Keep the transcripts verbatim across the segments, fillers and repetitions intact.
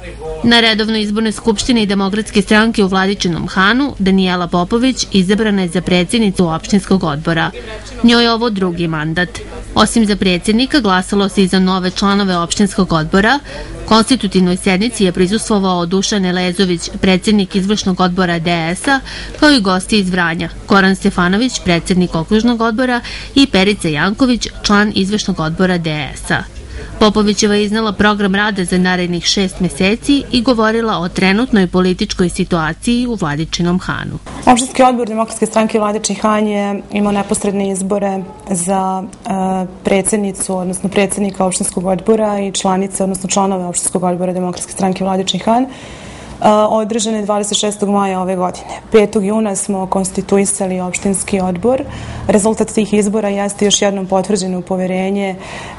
Na redovnoj izbornoj skupštini Demokratske stranke u Vladičinom Hanu, Danijela Popović izabrana je za predsjednicu opštinskog odbora. Njoj je ovo drugi mandat. Osim za predsjednika, glasalo se i za nove članove opštinskog odbora. Konstitutivnoj sednici je prisustvovao Dušan Elezović, predsjednik izvršnog odbora D S A, kao i gosti iz Vranja, Goran Stefanović, predsjednik okružnog odbora i Perica Janković, član izvršnog odbora D S A. Popovićeva je iznela program rada za narednih šest meseci i govorila o trenutnoj političkoj situaciji u Vladičinom Hanu. Opštinski odbor Demokratske stranke Vladičin Han je imao neposredne izbore za uh, predsjednicu, odnosno predsjednika opštinskog odbora i članice, odnosno članove opštinskog odbora Demokratske stranke Vladičin Han, održane dvadeset šestog maja ove godine. petog juna smo konstituisali opštinski odbor. Rezultat tih izbora jeste još jednom potvrđeno poverenje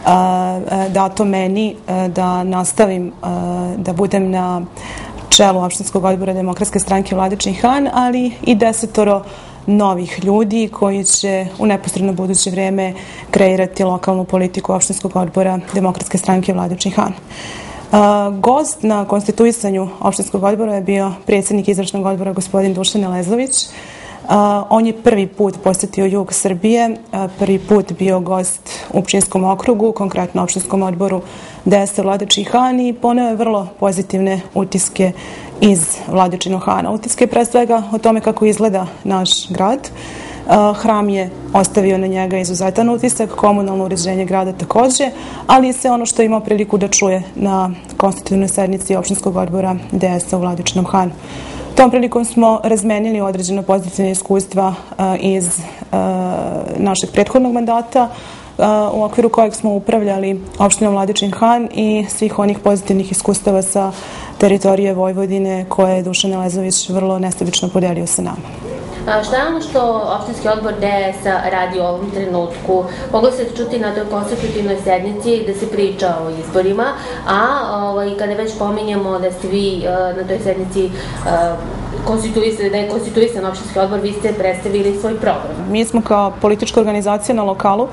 dato meni da nastavim da budem na čelu opštinskog odbora Demokratske stranke Vladičin Han, ali i desetoro novih ljudi koji će u neposredno buduće vreme kreirati lokalnu politiku opštinskog odbora Demokratske stranke Vladičin Han. Uh, gost na konstituisanju opštinskog odbora je bio predsjednik izvršnog odbora gospodin Dušan Elezović. Uh, on je prvi put posjetio jug Srbije, uh, prvi put bio gost u Pčinjskom okrugu, konkretno opštinskom odboru D S A Vladičin Han, i poneo je vrlo pozitivne utiske iz Vladičinog Hana. Utiske pre svega o tome kako izgleda naš grad. Uh, hram je ostavio na njega izuzetan utisak, komunalno uređenje grada takođe, ali i sve ono što je imao priliku da čuje na konstitutivnoj sednici opštinskog odbora D S A u Vladičinom Hanu. Tom prilikom smo razmenili određeno pozitivne iskustva uh, iz uh, našeg prethodnog mandata, uh, u okviru kojeg smo upravljali opštinom Vladičin Han, i svih onih pozitivnih iskustava sa teritorije Vojvodine koje je Dušan Elezović vrlo nesebično podelio sa nama. A šta je ono što opštinski odbor D S A radi u ovom trenutku? Moglo se čuti na toj konstitutivnoj sednici da se priča o izborima, a ovaj, kada već pominjamo da ste vi na toj sednici konstituisali, da je konstituisan opštinski odbor, vi ste predstavili svoj program. Mi smo kao politička organizacija na lokalu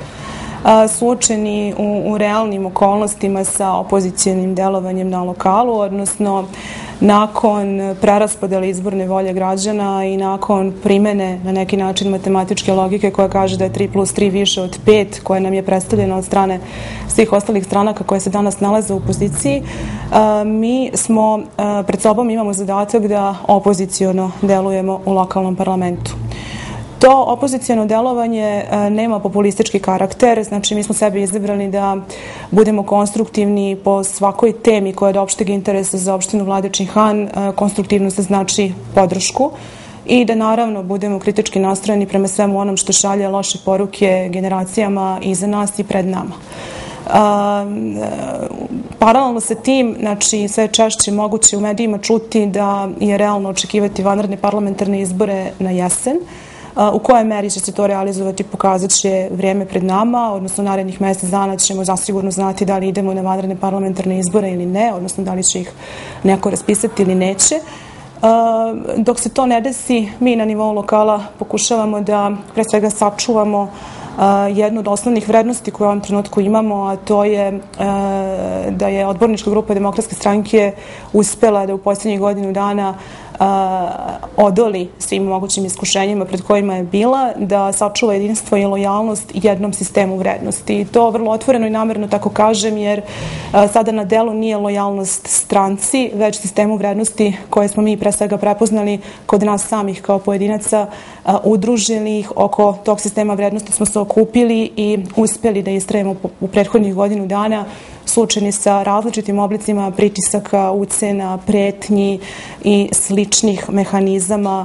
suočeni u, u realnim okolnostima sa opozicijenim delovanjem na lokalu, odnosno nakon preraspodele izborne volje građana i nakon primene na neki način matematičke logike koja kaže da je tri plus tri više od pet, koja nam je predstavljena od strane svih ostalih stranaka koje se danas nalaze u opoziciji, mi smo, pred sobom imamo zadatak da opoziciono delujemo u lokalnom parlamentu. To opozicijono delovanje nema populistički karakter, znači mi smo sebe izabrali da budemo konstruktivni po svakoj temi koja je od opšteg interesa za opštinu Vladičin Han. Konstruktivno se znači podršku, i da naravno budemo kritički nastrojeni prema svemu onom što šalje loše poruke generacijama iza nas i pred nama. Uh, paralelno sa tim, znači sve češće moguće u medijima čuti da je realno očekivati vanredne parlamentarne izbore na jesen. U kojoj meri će se to realizovati pokazat će vrijeme pred nama, odnosno narednih mjesec dana ćemo zasigurno znati da li idemo na vanredne parlamentarne izbore ili ne, odnosno da li će ih neko raspisati ili neće. Dok se to ne desi, mi na nivou lokala pokušavamo da pre svega sačuvamo jednu od osnovnih vrednosti koje u ovom trenutku imamo, a to je da je odbornička grupa Demokratske stranke uspela da u posljednjih godinu dana odoli svim mogućim iskušenjima pred kojima je bila, da sačuva jedinstvo i lojalnost jednom sistemu vrednosti. I to vrlo otvoreno i namerno tako kažem, jer sada na delu nije lojalnost stranci, već sistemu vrednosti koje smo mi pre svega prepoznali kod nas samih kao pojedinaca, udružili ih oko tog sistema vrednosti smo se okupili i uspjeli da istrajemo u prethodnih godinu dana, suočeni sa različitim oblicima pritisaka, ucena, pretnji i sličnih mehanizama,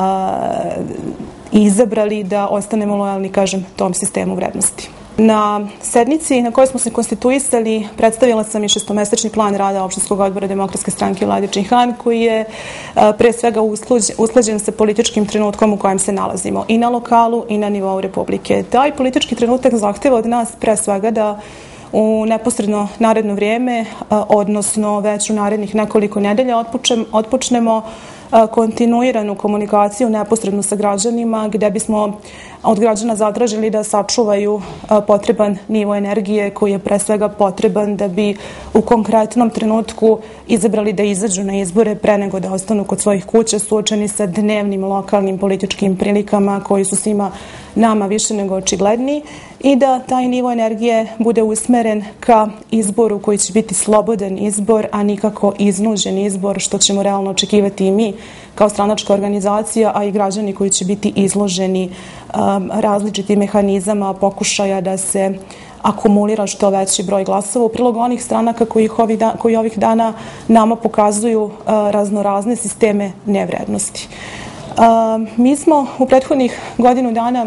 izabrali da ostanemo lojalni, kažem, tom sistemu vrednosti. Na sednici na kojoj smo se konstituisali predstavila sam i šestomesečni plan rada opštinskog odbora Demokratske stranke Vladičin Han, koji je pre svega usklađen sa političkim trenutkom u kojem se nalazimo i na lokalu i na nivou Republike. Taj politički trenutak zahteva od nas pre svega da u neposredno naredno vrijeme, odnosno već u narednih nekoliko nedelja otpočnemo kontinuiranu komunikaciju neposredno sa građanima, gde bismo od građana zatražili da sačuvaju potreban nivo energije koji je pre svega potreban da bi u konkretnom trenutku izabrali da izađu na izbore pre nego da ostanu kod svojih kuća, suočeni sa dnevnim lokalnim političkim prilikama koji su svima nama više nego očigledni, i da taj nivo energije bude usmeren ka izboru koji će biti slobodan izbor, a nikako iznuđen izbor, što ćemo realno očekivati i mi kao stranačka organizacija, a i građani koji će biti izloženi um, različitim mehanizama pokušaja da se akumulira što veći broj glasova u prilog onih stranaka koji ovih, da, koji ovih dana nama pokazuju uh, raznorazne sisteme nevrednosti. Uh, mi smo u prethodnih godinu dana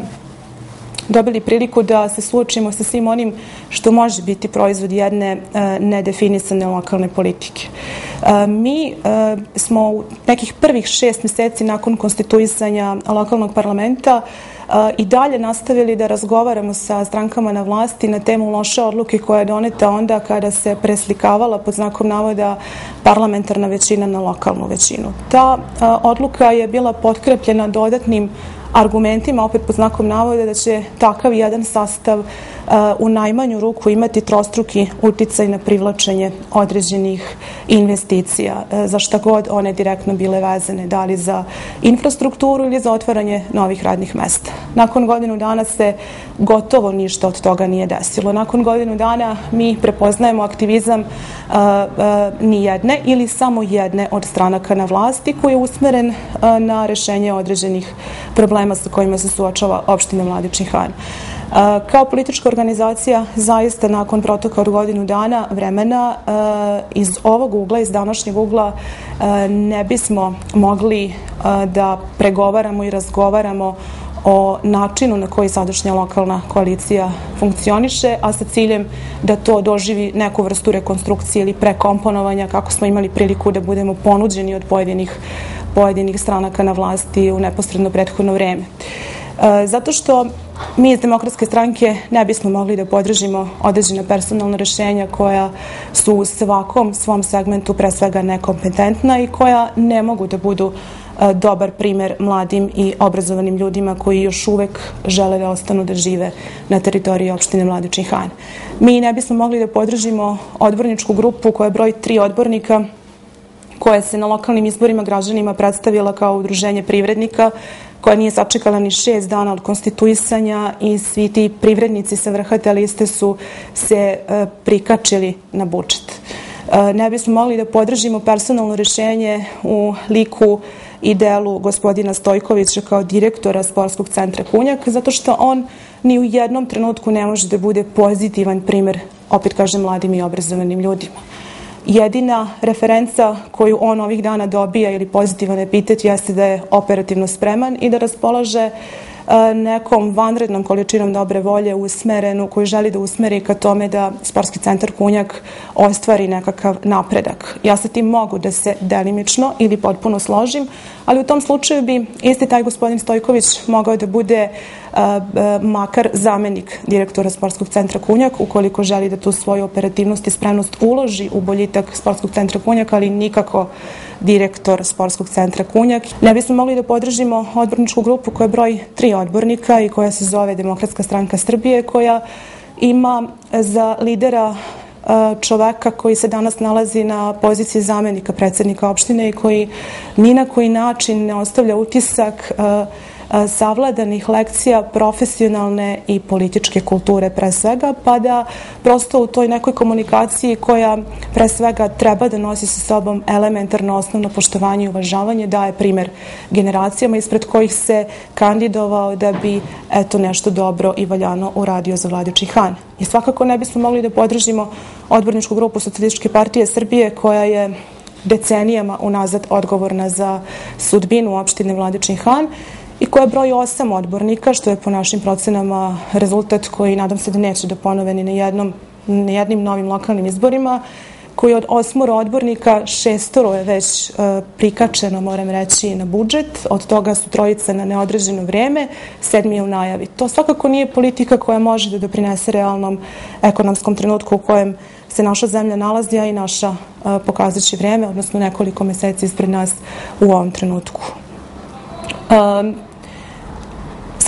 dobili priliku da se suočimo sa svim onim što može biti proizvod jedne uh, nedefinisane lokalne politike. Uh, mi uh, smo u nekih prvih šest meseci nakon konstituisanja lokalnog parlamenta uh, i dalje nastavili da razgovaramo sa strankama na vlasti na temu loše odluke koja je doneta onda kada se preslikavala pod znakom navoda parlamentarna većina na lokalnu većinu. Ta uh, odluka je bila potkrepljena dodatnim argumentima, opet pod znakom navoda, da će takav jedan sastav uh, u najmanju ruku imati trostruki uticaj na privlačenje određenih investicija, uh, za šta god one direktno bile vezane, da li za infrastrukturu ili za otvaranje novih radnih mesta. Nakon godinu dana se gotovo ništa od toga nije desilo. Nakon godinu dana mi prepoznajemo aktivizam uh, uh, ni jedne ili samo jedne od stranaka na vlasti koji je usmeren uh, na rešenje određenih problema sa kojima se suočava opština Vladičin Han. Kao politička organizacija, zaista nakon protoka od godinu dana vremena, iz ovog ugla, iz današnjeg ugla, ne bismo mogli da pregovaramo i razgovaramo o načinu na koji sadašnja lokalna koalicija funkcioniše, a sa ciljem da to doživi neku vrstu rekonstrukcije ili prekomponovanja, kako smo imali priliku da budemo ponuđeni od pojedinih, pojedinih stranaka na vlasti u neposredno prethodno vreme. E, zato što mi iz Demokratske stranke ne bismo mogli da podržimo određena personalna rešenja koja su u svakom svom segmentu pre svega nekompetentna i koja ne mogu da budu dobar primer mladim i obrazovanim ljudima koji još uvek žele da ostanu da žive na teritoriji opštine Vladičin Han. Mi ne bismo mogli da podržimo odborničku grupu koja broji tri odbornika, koja se na lokalnim izborima građanima predstavila kao udruženje privrednika, koja nije sačekala ni šest dana od konstituisanja i svi ti privrednici sa vrha te liste su se e, prikačili na budžet. E, ne bismo mogli da podržimo personalno rešenje u liku i delu gospodina Stojkovića kao direktora Sportskog centra Kunjak, zato što on ni u jednom trenutku ne može da bude pozitivan primer, opet kažem, mladim i obrazovanim ljudima. Jedina referenca koju on ovih dana dobija ili pozitivan epitet jeste da je operativno spreman i da raspolaže nekom vanrednom količinom dobre volje usmerenu, koju želi da usmeri ka tome da Sportski centar Kunjak ostvari nekakav napredak. Ja sa tim mogu da se delimično ili potpuno složim, ali u tom slučaju bi isti taj gospodin Stojković mogao da bude uh, uh, makar zamenik direktora Sportskog centra Kunjak, ukoliko želi da tu svoju operativnost i spremnost uloži u boljitak Sportskog centra Kunjak, ali nikako direktor Sportskog centra Kunjak. Ne bismo mogli da podržimo odborničku grupu koja broji tri odbornika i koja se zove Demokratska stranka Srbije, koja ima za lidera čoveka koji se danas nalazi na poziciji zamenika predsednika opštine i koji ni na koji način ne ostavlja utisak savladanih lekcija profesionalne i političke kulture pre svega, pa da prosto u toj nekoj komunikaciji koja pre svega treba da nosi sa sobom elementarno osnovno poštovanje i uvažavanje daje primer generacijama ispred kojih se kandidovao da bi eto nešto dobro i valjano uradio za Vladičin Han. I svakako ne bismo mogli da podržimo odborničku grupu Socijalističke partije Srbije koja je decenijama unazad odgovorna za sudbinu opštine Vladičin Han i koja broji osam odbornika, što je po našim procenama rezultat koji nadam se da neće da ponove ni na jednom, ni jednim novim lokalnim izborima, koji od osmoro odbornika šestoro je već uh, prikačeno, moram reći, na budžet, od toga su trojice na neodređeno vreme, sedmi je u najavi. To svakako nije politika koja može da doprinese realnom ekonomskom trenutku u kojem se naša zemlja nalazi, a i naša uh, pokazajući vreme, odnosno nekoliko meseci ispred nas u ovom trenutku. Um,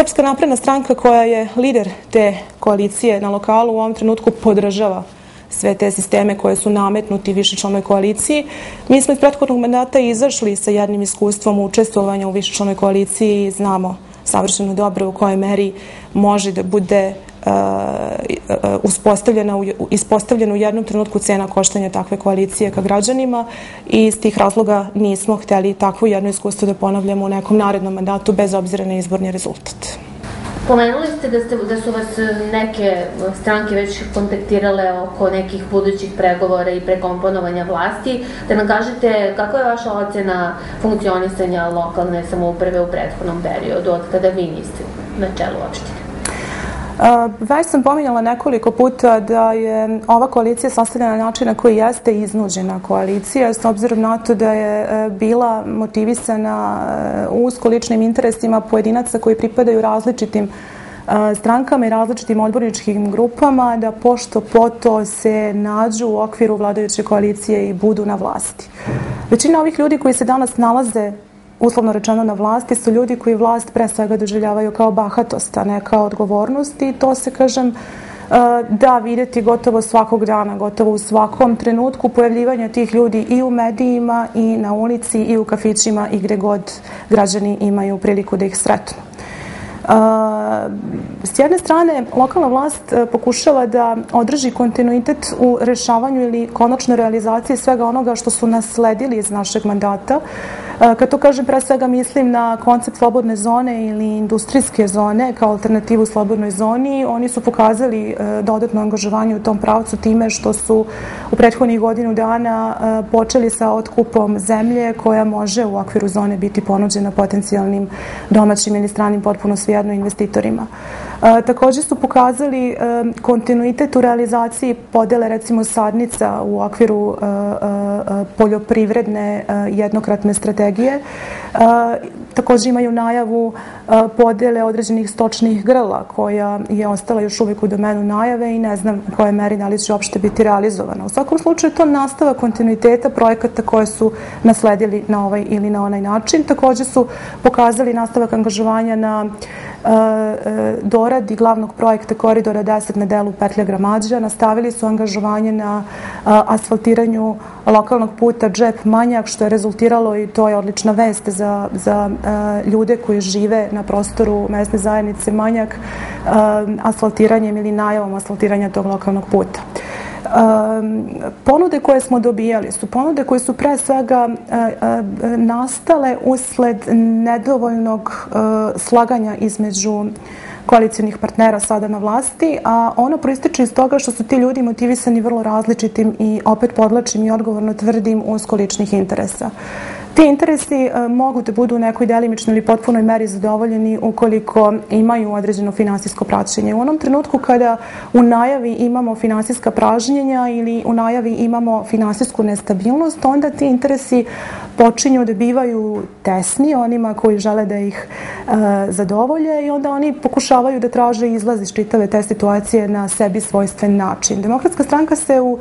Srpska napredna stranka, koja je lider te koalicije na lokalu, u ovom trenutku podržava sve te sisteme koje su nametnuti višečlanoj koaliciji. Mi smo iz prethodnog mandata izašli sa jednim iskustvom učestvovanja u višečlanoj koaliciji i znamo savršeno dobro u kojoj meri može da bude uspostavljena, ispostavljena u jednom trenutku cena koštanja takve koalicije ka građanima i iz tih razloga nismo hteli takvo jedno iskustvo da ponavljamo u nekom narednom mandatu bez obzira na izborni rezultat. Pomenuli ste da, ste da su vas neke stranke već kontaktirale oko nekih budućih pregovora i prekomponovanja vlasti. Da nam kažete kakva je vaša ocena funkcionisanja lokalne samouprave u prethodnom periodu od kada vi niste na čelu opštine? Već sam pominjala nekoliko puta da je ova koalicija sastavljena na način na koji jeste iznuđena koalicija, s obzirom na to da je bila motivisana usko ličnim interesima pojedinaca koji pripadaju različitim strankama i različitim odborničkim grupama, da pošto poto se nađu u okviru vladajuće koalicije i budu na vlasti. Većina ovih ljudi koji se danas nalaze uslovno rečeno na vlasti su ljudi koji vlast pre svega doživljavaju kao bahatost, a ne kao odgovornost, i to se, kažem, da vidjeti gotovo svakog dana, gotovo u svakom trenutku pojavljivanja tih ljudi i u medijima i na ulici i u kafićima i gde god građani imaju priliku da ih sretnu. S jedne strane, lokalna vlast pokušava da održi kontinuitet u rešavanju ili konačnoj realizaciji svega onoga što su nasledili iz našeg mandata. Kad to kažem, pre svega mislim na koncept slobodne zone ili industrijske zone kao alternativu slobodnoj zoni. Oni su pokazali dodatno angažovanje u tom pravcu time što su u prethodnih godinu dana počeli sa otkupom zemlje koja može u okviru zone biti ponuđena potencijalnim domaćim ili stranim, potpuno svejedno, investitorima. Također su pokazali kontinuitet u realizaciji podele, recimo, sadnica u okviru poljoprivredne jednokratne strategije. Također imaju najavu podele određenih stočnih grla koja je ostala još uvijek u domenu najave i ne znam u kojoj meri da li će uopšte biti realizovana. U svakom slučaju to nastava kontinuiteta projekata koje su nasledili na ovaj ili na onaj način. Također su pokazali nastavak angažovanja na doradi glavnog projekta Koridora deset na delu petlja Gramađa. Nastavili su angažovanje na asfaltiranju lokalnog puta Džep-Manjak, što je rezultiralo, i to je odlična vest za, za ljude koji žive na prostoru mesne zajednice Manjak, asfaltiranjem ili najavom asfaltiranja tog lokalnog puta. Ponude koje smo dobijali su ponude koje su pre svega nastale usled nedovoljnog slaganja između koalicionih partnera sada na vlasti, a ono proističe iz toga što su ti ljudi motivisani vrlo različitim i, opet podlačim i odgovorno tvrdim, uskoličnih interesa. Ti interesi mogu da budu u nekoj delimičnoj ili potpunoj meri zadovoljeni ukoliko imaju određeno finansijsko praćenje. U onom trenutku kada u najavi imamo finansijska pražnjenja ili u najavi imamo finansijsku nestabilnost, onda ti interesi počinju da bivaju tesni onima koji žele da ih zadovolje i onda oni pokušavaju da traže izlaz iz čitave te situacije na sebi svojstven način. Demokratska stranka se u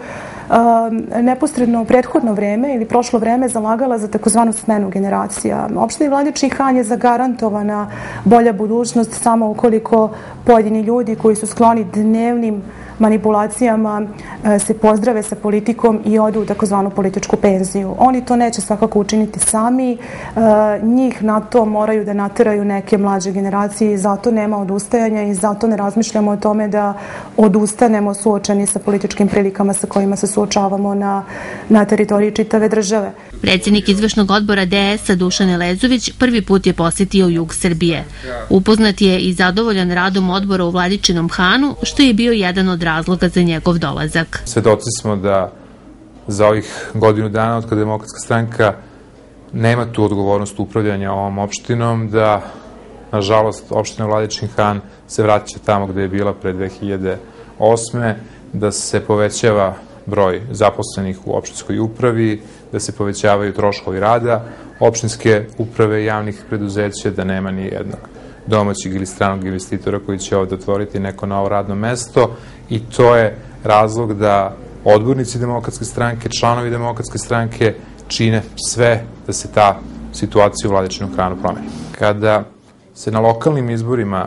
neposredno prethodno vreme ili prošlo vreme zalagala za takozvanu smenu generacija. Opštini Vladičin Han je zagarantovana bolja budućnost samo ukoliko pojedini ljudi koji su skloni dnevnim manipulacijama se pozdrave sa politikom i odu u takozvanu političku penziju. Oni to neće svakako učiniti sami, njih na to moraju da nateraju neke mlađe generacije i zato nema odustajanja i zato ne razmišljamo o tome da odustanemo suočeni sa političkim prilikama sa kojima se suočavamo na, na teritoriji čitave države. Predsjednik izvršnog odbora D S-a Dušan Elezović prvi put je posjetio jug Srbije. Upoznat je i zadovoljan radom odbora u Vladičinom Hanu, što je bio jedan od razloga za njegov dolazak. Svedoci smo da za ovih godinu dana od kada Demokratska stranka nema tu odgovornost upravljanja ovom opštinom, da nažalost opština Vladičin Han se vraća tamo gde je bila pre dve hiljade osme, da se povećava broj zaposlenih u opštinskoj upravi, da se povećavaju troškovi rada opštinske uprave i javnih preduzeća, da nema ni jednog domaćeg ili stranog investitora koji će ovde otvoriti neko novo radno mesto, i to je razlog da odbornici Demokratske stranke, članovi Demokratske stranke čine sve da se ta situacija u Vladičinom Hanu promeni. Kada se na lokalnim izborima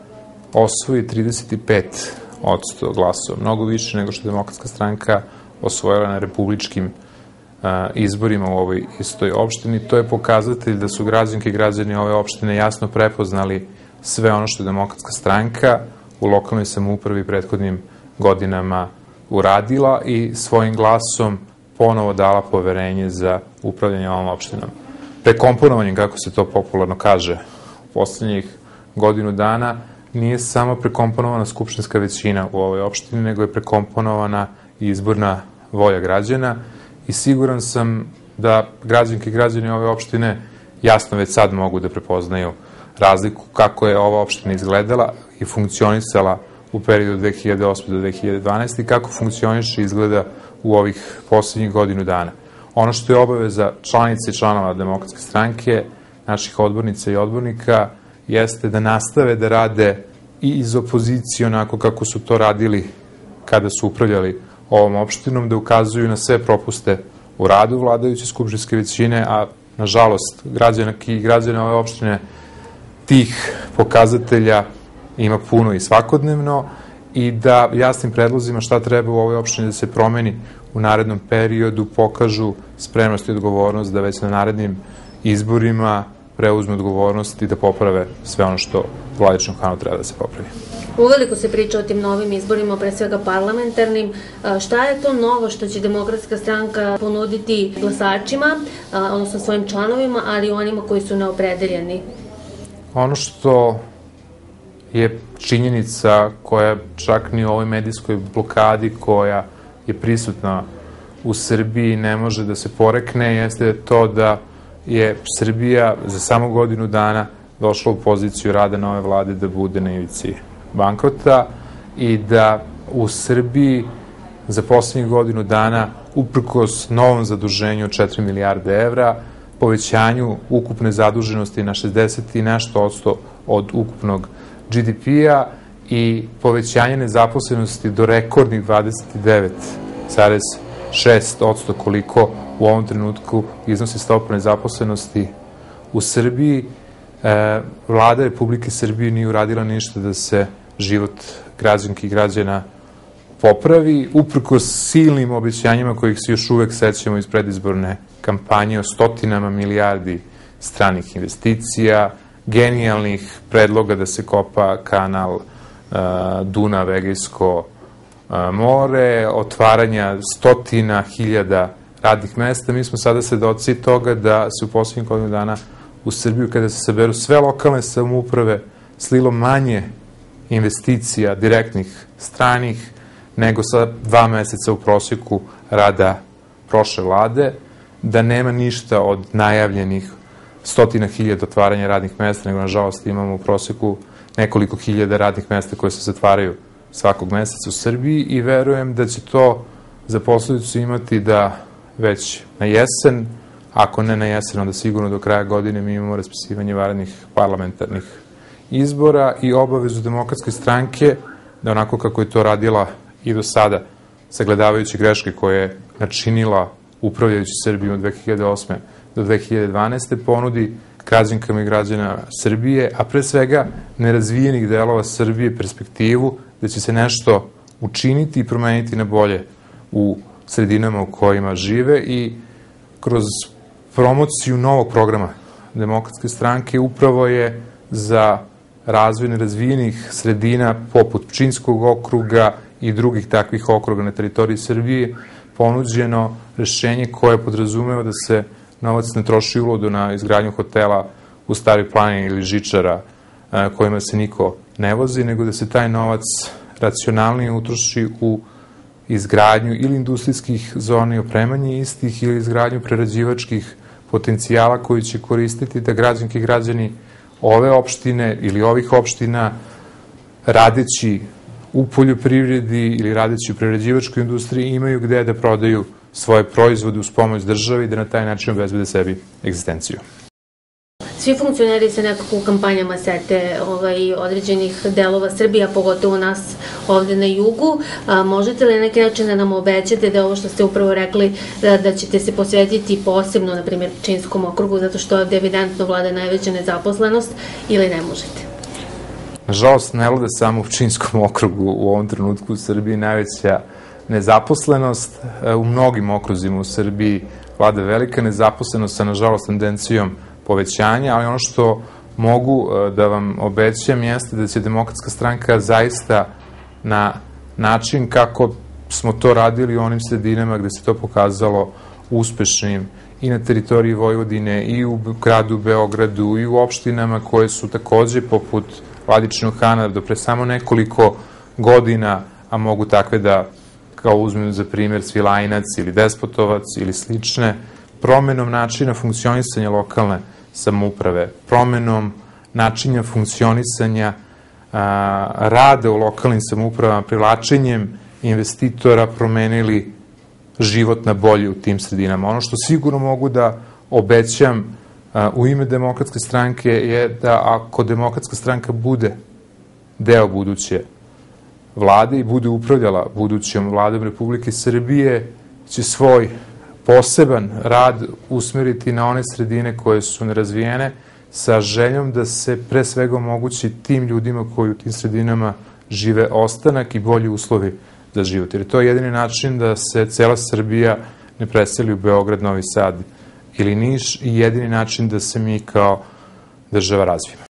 osvoji trideset pet odsto glasova, mnogo više nego što je Demokratska stranka osvojila na republičkim izborima u ovoj istoj opštini. To je pokazatelj da su građanke i građani ove opštine jasno prepoznali sve ono što je Demokratska stranka u lokalnoj samoupravi prethodnim godinama uradila i svojim glasom ponovo dala poverenje za upravljanje ovom opštinom. Prekomponovanjem, kako se to popularno kaže, u poslednjih godinu dana nije samo prekomponovana skupštinska većina u ovoj opštini, nego je prekomponovana i izborna volja građana i siguran sam da građanke i građani ove opštine jasno već sad mogu da prepoznaju razliku kako je ova opština izgledala i funkcionisala u periodu od dve hiljade osme do dve hiljade dvanaeste. i kako funkcioniše i izgleda u ovih poslednjih godinu dana. Ono što je obaveza članice i članova Demokratske stranke, naših odbornica i odbornika, jeste da nastave da rade i iz opozicije onako kako su to radili kada su upravljali ovom opštinom, da ukazuju na sve propuste u radu vladajuće skupštinske većine, a nažalost građanki i građana ove opštine tih pokazatelja ima puno i svakodnevno i da jasnim predlozima šta treba u ovoj opštini da se promeni u narednom periodu pokažu spremnost i odgovornost da već na narednim izborima preuzme odgovornost i da poprave sve ono što u Vladičinom Hanu treba da se popravi. Uveliko se priča o tim novim izborima, pre svega parlamentarnim. Šta je to novo što će Demokratska stranka ponuditi glasačima, odnosno svojim članovima, ali i onima koji su neopredeljeni? Ono što je činjenica koja čak ni u ovoj medijskoj blokadi koja je prisutna u Srbiji ne može da se porekne, jeste to da je Srbija za samo godinu dana došla u poziciju rada nove vlade da bude na ivici bankrota i da u Srbiji za poslednjih godinu dana, uprkos novom zaduženju od četiri milijarde evra, povećanju ukupne zaduženosti na šezdeset i nešto odsto od ukupnog G D P-a i povećanje nezaposlenosti do rekordnih dvadeset devet zarez šest odsto koliko u ovom trenutku iznosi stopa nezaposlenosti u Srbiji. Vlada Republike Srbije nije uradila ništa da se život građanki i građana popravi, uprkos silnim obećanjima kojih se još uvek sećamo iz predizborne kampanje o stotinama milijardi stranih investicija, genijalnih predloga da se kopa kanal Dunav-Egejsko more, otvaranja stotina hiljada radnih mesta. Mi smo sada svedoci toga da se u poslednjih godinu dana u Srbiju, kada se saberu sve lokalne samouprave, slilo manje investicija direktnih stranih nego sa dva meseca u prosjeku rada prošle vlade, da nema ništa od najavljenih stotina hiljada otvaranja radnih mesta, nego nažalost imamo u prosjeku nekoliko hiljada radnih mesta koje se zatvaraju svakog meseca u Srbiji i verujem da će to za posledicu imati da već na jesen, ako ne na jesen, onda sigurno do kraja godine mi imamo raspisivanje vanrednih parlamentarnih izbora i obavezu Demokratske stranke da onako kako je to radila i do sada, sagledavajući greške koje je načinila upravljajući Srbiju od dve hiljade osme do dve hiljade dvanaeste, ponudi građankama i građana Srbije, a pre svega nerazvijenih delova Srbije perspektivu da će se nešto učiniti i promeniti na bolje u sredinama u kojima žive i kroz promociju novog programa Demokratske stranke upravo je za razvoj nerazvijenih sredina poput Pčinjskog okruga i drugih takvih okruga na teritoriji Srbije ponuđeno rešenje koje podrazumeva da se novac ne troši uludo na izgradnju hotela u Staroj planini ili žičara kojima se niko ne vozi, nego da se taj novac racionalnije utroši u izgradnju ili industrijskih zona i opremanje istih ili izgradnju prerađivačkih potencijala koji će koristiti da građanke i građani ove opštine ili ovih opština radeći u poljoprivredi ili radeći u prerađivačkoj industriji imaju gde da prodaju svoje proizvode uz pomoć države i da na taj način obezbede sebi egzistenciju. Svi funkcioneri se nekako u kampanjama sete ovaj, određenih delova Srbije, a pogotovo nas ovde na jugu. A, možete li na neki način da nam obećate da ovo što ste upravo rekli, da, da ćete se posvetiti posebno, na primjer, Pčinjskom okrugu, zato što ovde evidentno vlada najveća nezaposlenost, ili ne možete? Nažalost, ne vlada samo u Pčinjskom okrugu u ovom trenutku u Srbiji najveća nezaposlenost. U mnogim okruzima u Srbiji vlada velika nezaposlenost sa, nažalost, tendencijom povećanja, ali ono što mogu da vam obećam jeste da će Demokratska stranka zaista na način kako smo to radili u onim sredinama gde se to pokazalo uspešnim i na teritoriji Vojvodine, i u gradu Beogradu, i u opštinama koje su takođe poput Vladičinog Hana do pre samo nekoliko godina, a mogu takve da kao uzmem za primjer Svilajnac ili Despotovac ili slične, promenom načina funkcionisanja lokalne samouprave, promenom načina funkcionisanja a, rada u lokalnim samoupravama, privlačenjem investitora promenili život na bolje u tim sredinama. Ono što sigurno mogu da obećam a, u ime Demokratske stranke je da ako Demokratska stranka bude deo buduće vlade i bude upravljala budućom vladom Republike Srbije, će svoj poseban rad usmeriti na one sredine koje su nerazvijene, sa željom da se pre svega omogući tim ljudima koji u tim sredinama žive ostanak i bolji uslovi za život. Jer to je jedini način da se cela Srbija ne preseli u Beograd, Novi Sad ili Niš, i jedini način da se mi kao država razvijemo.